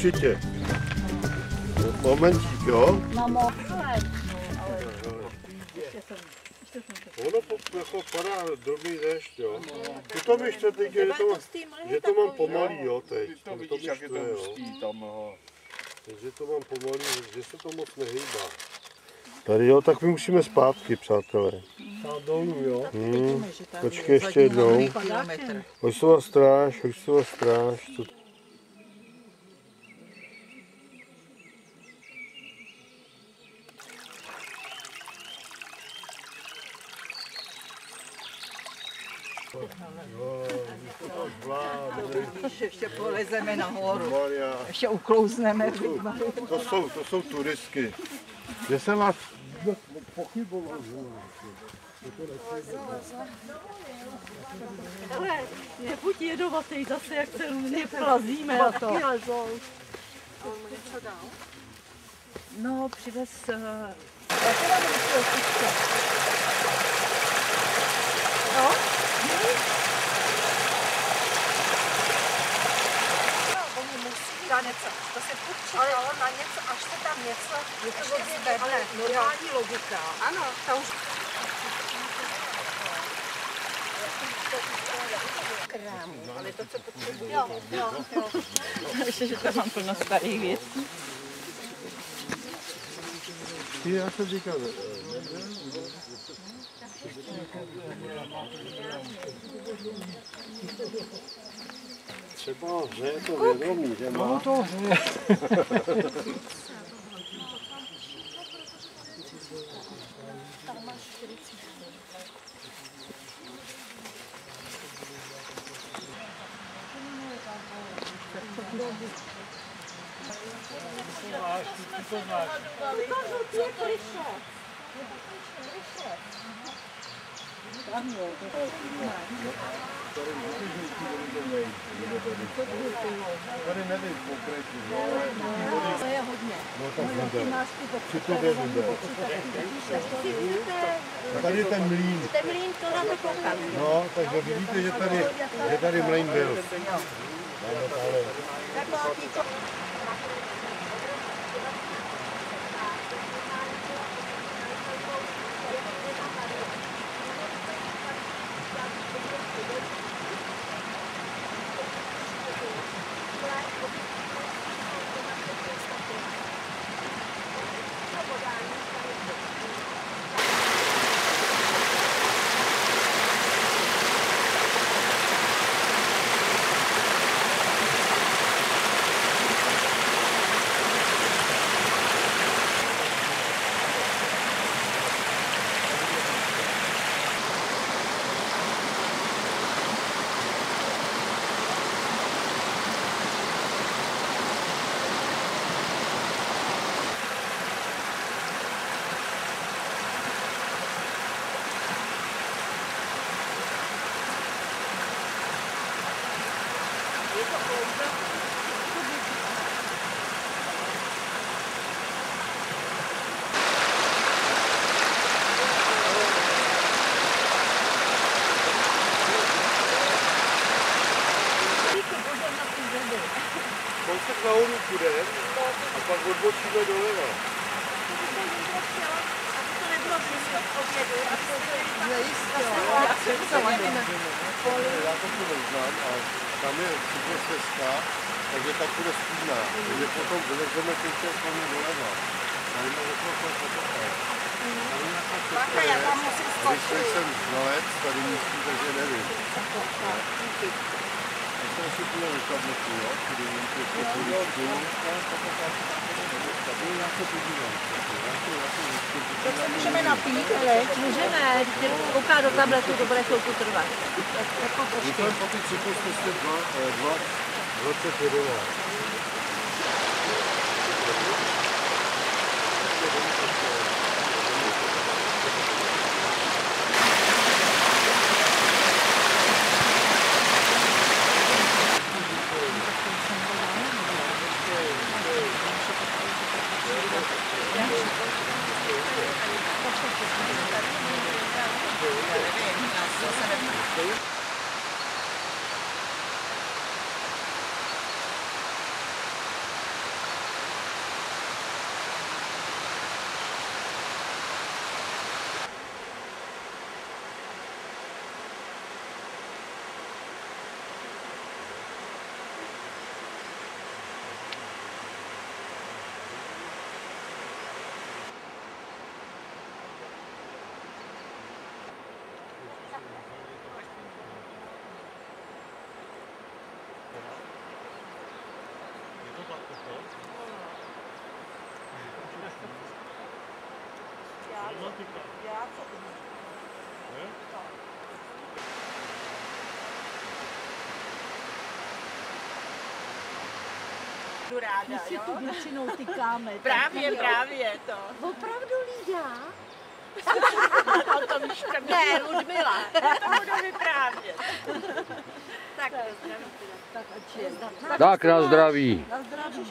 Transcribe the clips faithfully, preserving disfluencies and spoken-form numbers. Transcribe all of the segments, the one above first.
určitě. Momentík, jo? Mamo. Ono jako padá drobný déšť, jo. Ty to mi štve teď, že to, že to mám pomalý, jo, teď. To vidíš, jak je to hustý tam, aha. Takže to mám pomalý, že se to moc nehýbá. Tady jo, tak my musíme zpátky, přátelé. Dolů, jo. Hmm. Počkej ještě jednou. Hojsová stráž, hojsová stráž. Co... Ještě polezeme nahoru. Ještě uklouzneme. To, to, jsou, to jsou turistky. Že jsem vás pochyboval. Ale nebuď jedovatý zase, jak se různě plazíme na to. No, přivez... Uh... No? Oni musí dát něco, to se počítalo na něco, až se tam něco ještě zvedne. Normální logika. Ano, ta už... Ale to, co potřebuji. Jo, jo, jo. Ještě, že tam mám plno starých věcí. Já jsem říkal, třeba, že je to vědomí, že má. No to je. Tady nevím konkrétně. To je hodně. No tak bude. Při to bude. Tady je ten mlýn. Ten mlýn, to na to koukám. No, takže vidíte, že tady, že tady mlýn byl. Kousek nahoru půjde a pak odbočíme doleva. Já to tu neznám a tam je cyklostezka, takže tak bude stůdná. Takže potom vylezeme tím čas hlavně doleva. Tady má okolo potopet. Když jsem znalec tady místí, takže nevím. Já jsem si půjde do tabletu, jo? Kdy jim ty populíčku. Já se podívám. Tak se můžeme napít, ale můžeme. Kouká do tabletu, to bude chvilku trvat. Vypadám po ty cyklostezce dvacet jedenáct. ráda, si jo? tu většinou tykáme. Právě, právě to. Opravdu, Líďa? O tom Miška ne, Ludmila. To budu vyprávět. Tak, Tak ať je. Tak na zdraví. Na zdraví.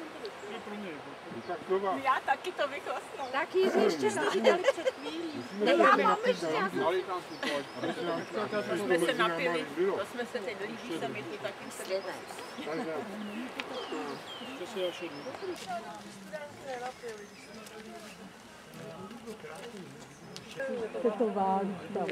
já taky to vychlasnou. Tak Jiří, ještě jsme viděli před chvílí. Ne, já mám ještě. To jsme se napili, to jsme se teď líbí se mi tu taky se Se to válí tam.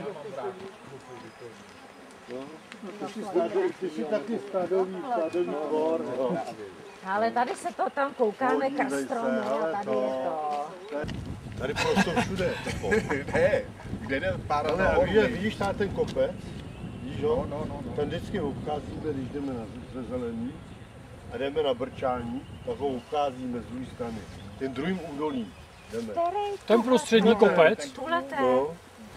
Ty jsi taky stádový, stádový tvor. Ale tady se to tam koukáme kastromy a tady je to. Tady prostě všude. Ne, kde jde pár Ale nahoru. vidíš, vidíš tady ten kopec? Víš jo? No, no, no, no. Ten vždycky obcházíme, když jdeme na ze zelený a jdeme na Brčání, tak ho obcházíme z druhé strany. Ten druhým údolím jdeme. Ten prostřední kopec. Tuleté. No.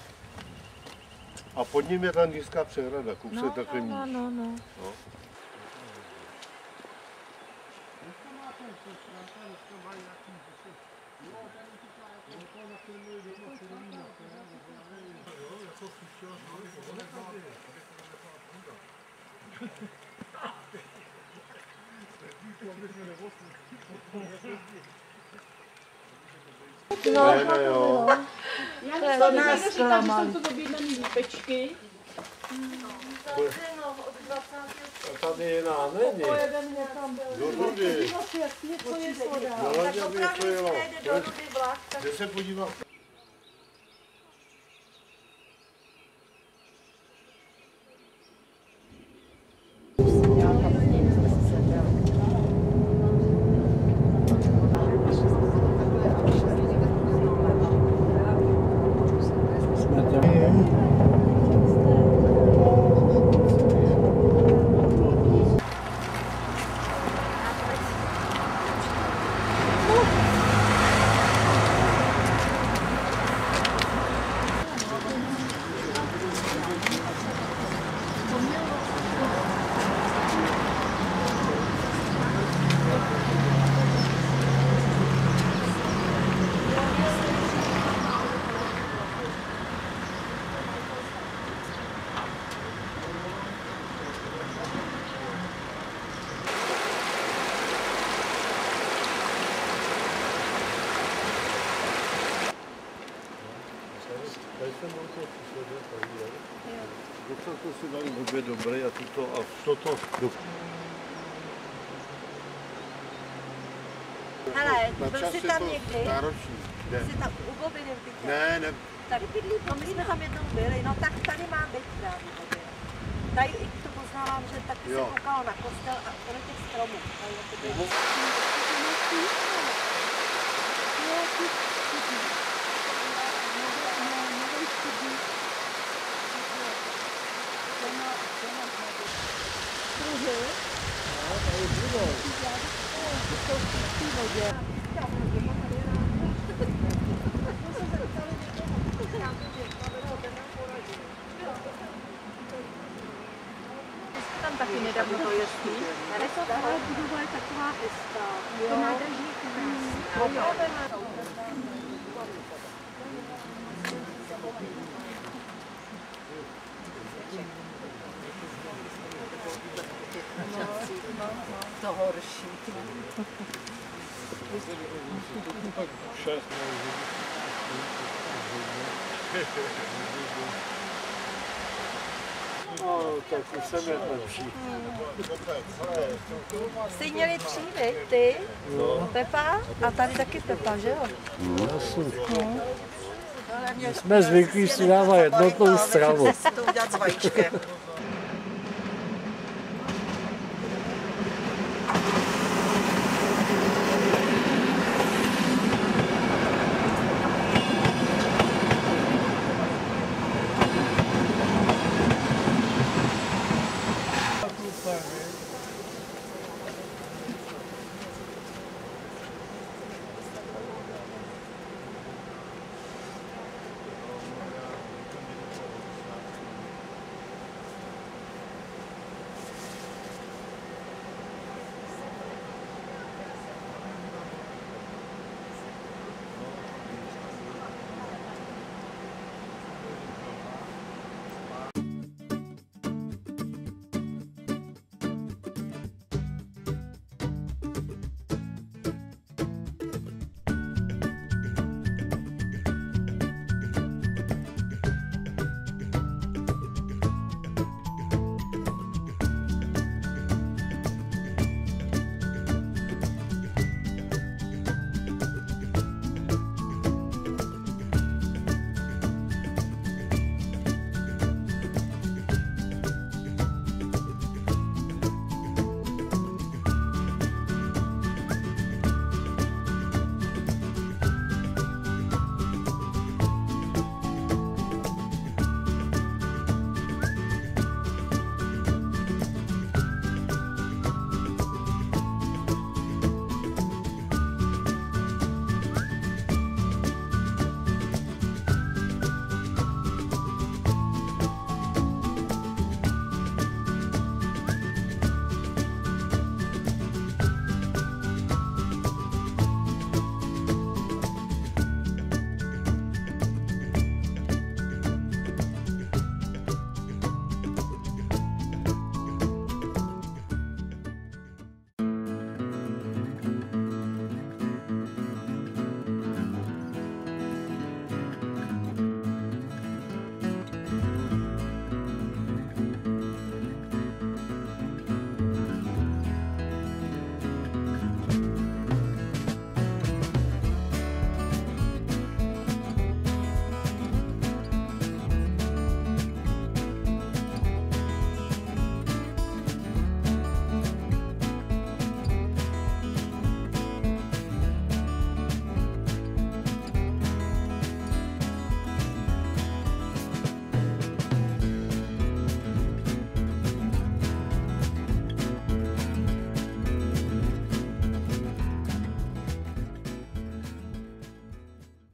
A pod ním je ta nízká přehrada, kup se No, takhle no, níž. no, no. No. No, Ne, ne, jo. to nás zklamal. Tady je náhledně. Do Dudy. Na ladě by to jelo. Kde se podívat? Docela to si dali obě dobré a tuto a toto. Do... Hele, Na byl čas jsi je tam to někdy? náročný. Kde? Jsi tam u Bobiny v bytě? Ne, ne. Tady bydlí, no my jsme tam jednou byli, no tak tady má byt právě Bobina. Tady i to poznávám, že taky Jo. se koukalo na kostel a kolem těch stromů. Tady je to byt. Tam taky nedávno to jezdí. Tady to tahle budova je taková hezká. To nádraží je krásné. To horší. No, tak už jsem je lepší. Jsi měli tři, vy, ty, no. Pepa a tady taky Pepa, že jo? No. Jsme zvyklí si dávat jednotnou stravu. To udělat s vajíčkem.